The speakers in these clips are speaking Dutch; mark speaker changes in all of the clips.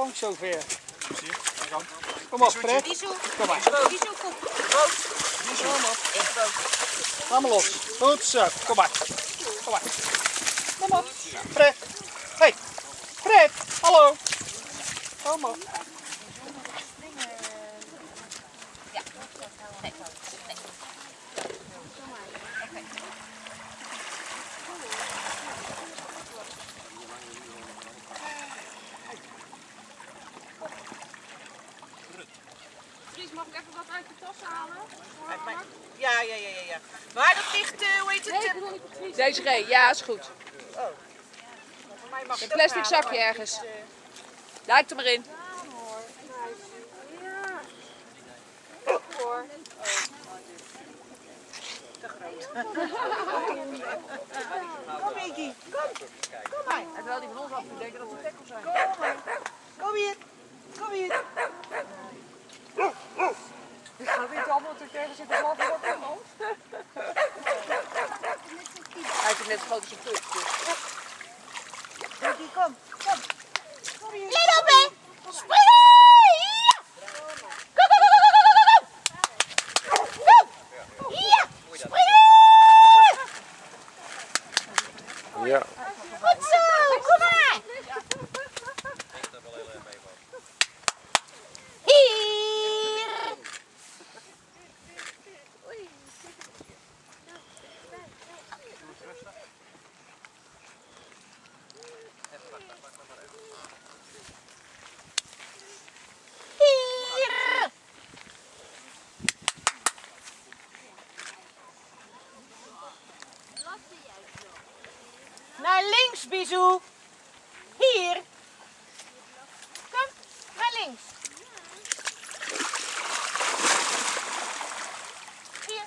Speaker 1: Kom zover. Kom op, Fred. Kom maar. Kom op. Ga maar los. Goed zo. Kom maar. Kom maar. Kom op. Fred. Hey. Fred. Hallo. Kom op.
Speaker 2: Ja. Nee.
Speaker 3: Fries, mag ik even wat uit de tas halen?
Speaker 2: Ja. Maar dat ligt, hoe heet het?
Speaker 3: Desiree, ja, is goed.
Speaker 2: Voor mij mag
Speaker 3: Een plastic zakje ergens. Duik er maar in.
Speaker 2: Kom Iggy, kom. Kom maar.
Speaker 3: En terwijl die van ons af moet denken dat ze tackle zijn.
Speaker 2: Kom maar. Kom hier. Kom hier.
Speaker 3: Ik ga weer allemaal tegen zitten behalve dat iemand. Hij heeft net zo groot als een punt.
Speaker 2: Iggy, kom. Kom. Kom hier.
Speaker 4: Let op, hè! Springen! Ja! Kom, kom, kom, kom, kom, kom, kom! Kom! Ja! Springen!
Speaker 5: Ja.
Speaker 4: Goed zo! Kom maar! Hier! Hier!
Speaker 2: Naar links, Bisou. Hier. Kom, naar links. Hier.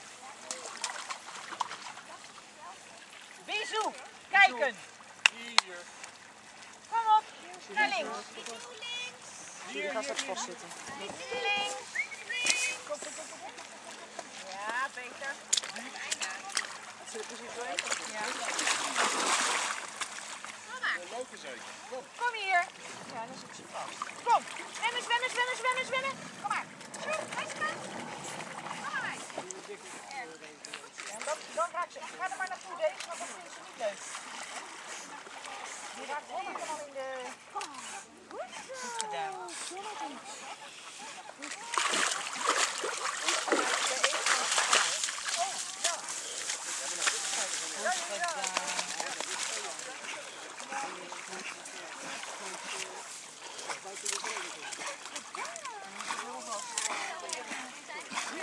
Speaker 2: Bisou, kijken. Hier. Kom op, naar links.
Speaker 3: Hier gaat het vastzitten.
Speaker 2: Links. Kom. Ja, beter.
Speaker 3: Zit er precies doorheen?
Speaker 2: Ja. Kom hier.
Speaker 3: Ja, dan zit ze.